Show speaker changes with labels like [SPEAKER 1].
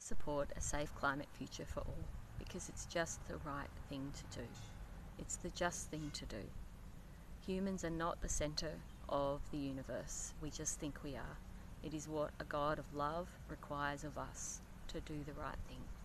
[SPEAKER 1] support a safe climate future for all, because it's just the right thing to do. It's the just thing to do. Humans are not the centre of the universe. We just think we are. It is what a God of love requires of us, to do the right thing.